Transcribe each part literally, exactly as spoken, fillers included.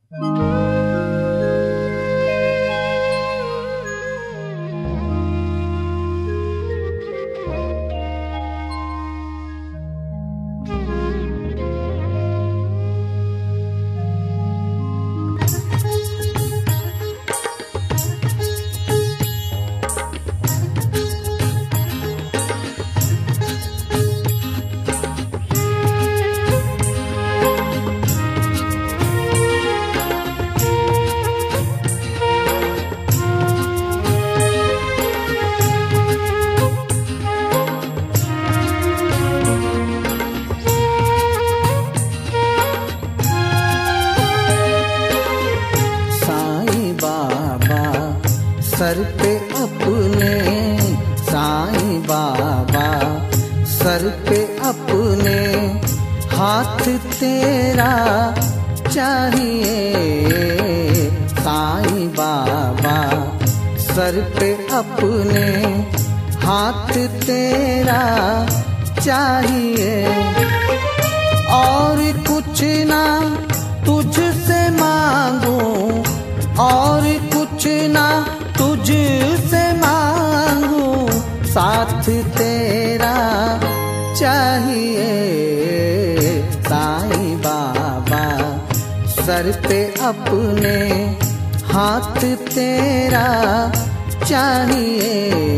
Sir पे अपने Sai Baba, sir पे अपने हाथ तेरा चाहिए साईं बाबा, सर पे अपने हाथ तेरा चाहिए। और कुछ ना तुझसे मांगू, और कुछ ना तुझसे मांगू, साथ तेरा चाहिए साईं बाबा, सर पे अपने हाथ तेरा चाहिए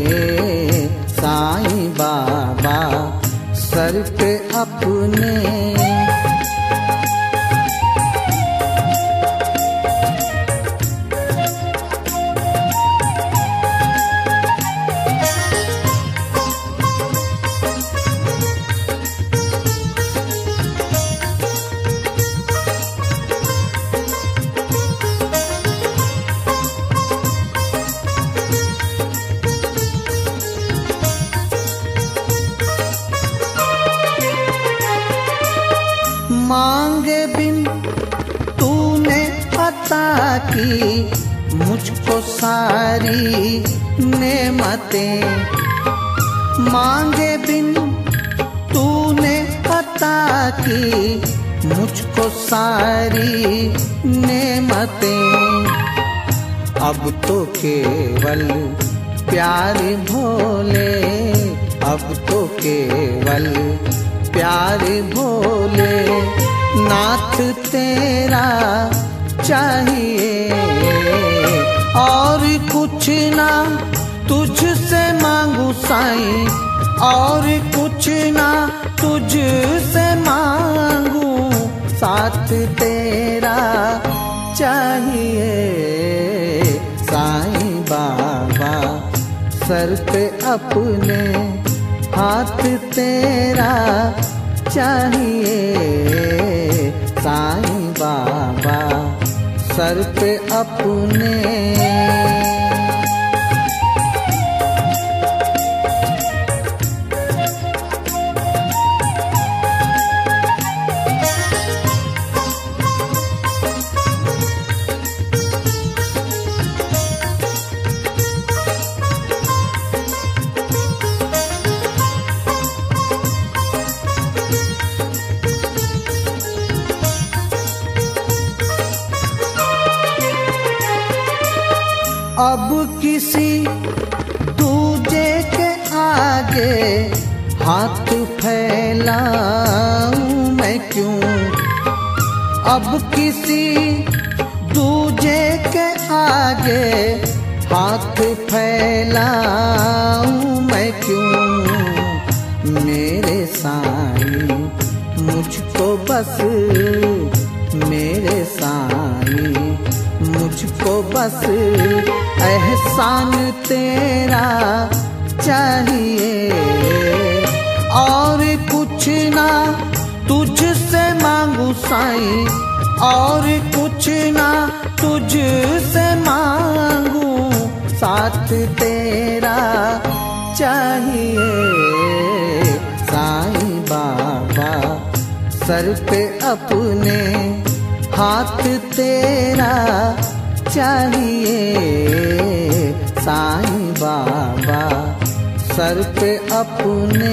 साईं बाबा, सर पे अपने। मांगे बिन तूने अता की मुझको सारी नेमतें, मांगे बिन तूने अता की मुझको सारी नेमतें। अब तो केवल प्यार भोले, अब तो केवल प्यार भोले नाथ तेरा चाहिए। और कुछ ना तुझसे मांगू साईं, और कुछ ना तुझसे मांगू, साथ तेरा चाहिए साईं बाबा, सर पे अपने हाथ तेरा चाहिए साईं बाबा, सर पे अपने। अब किसी दूजे के आगे हाथ फैलाऊं मैं क्यों, अब किसी दूजे के आगे हाथ फैलाऊं मैं क्यों। मेरे साईं मुझको बस, मेरे साईं मुझको बस एहसान तेरा चाहिए। और कुछ ना तुझसे मांगू साईं, और कुछ ना तुझसे मांगू, साथ तेरा चाहिए साईं बाबा, सर पे अपने हाथ तेरा चाहिए साईं बाबा, सर पे अपने।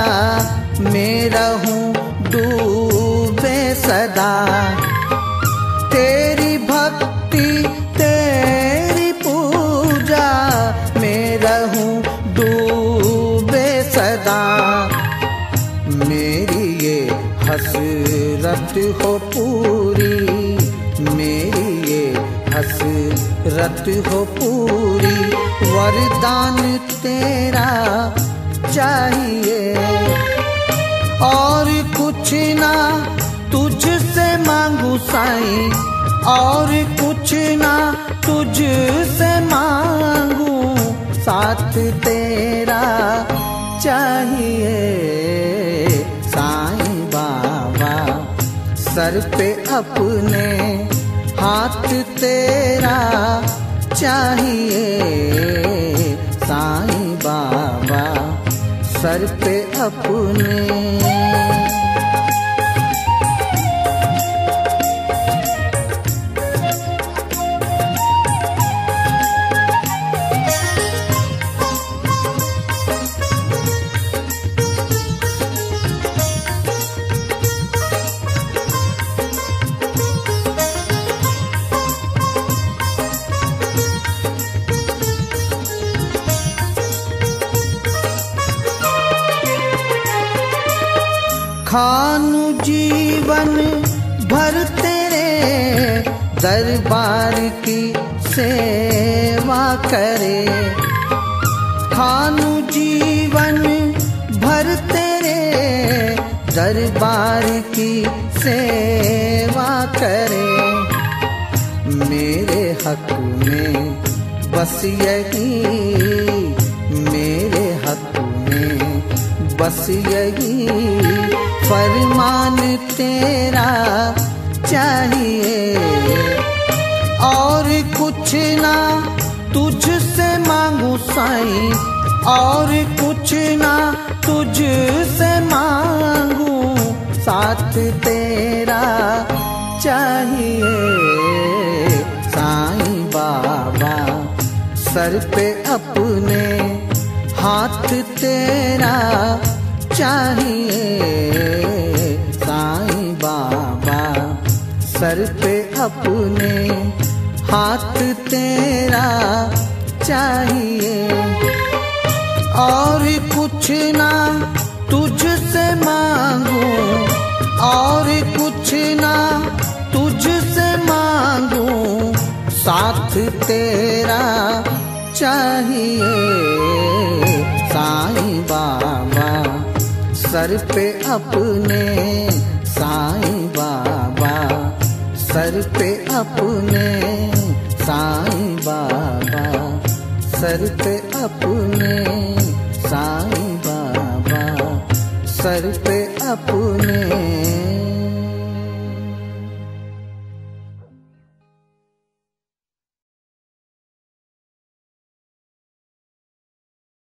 मैं रहूं डूबे सदा। तेरी भक्ति तेरी पूजा मैं रहूं डूबे सदा। मेरी ये हसरत हो पूरी, मेरी ये हसरत हो पूरी। वरदान तेरा चाहिए और कुछ ना तुझसे मांगू साईं, और कुछ ना तुझसे मांगू। साथ तेरा चाहिए साईं बाबा। सर पे अपने हाथ तेरा चाहिए साईं बाबा। सर पे अपने खानू जीवन भर तेरे दरबार की सेवा करे। खानू जीवन भर तेरे दरबार की सेवा करे। मेरे हक में बस यही, मेरे हक में बस यही फरमान तेरा चाहिए। और कुछ ना तुझसे मांगू साईं, और कुछ ना तुझसे मांगू। साथ तेरा चाहिए साईं बाबा। सर पे अपने हाथ तेरा चाहिए साईं बाबा। सर पे अपने हाथ तेरा चाहिए। और कुछ ना तुझसे मांगू, और कुछ ना तुझसे मांगू। साथ तेरा चाहिए साईं बाबा। सर पे अपने साईं बाबा। सर पे अपने साईं बाबा। सर पे अपने साईं बाबा। सर पे अपने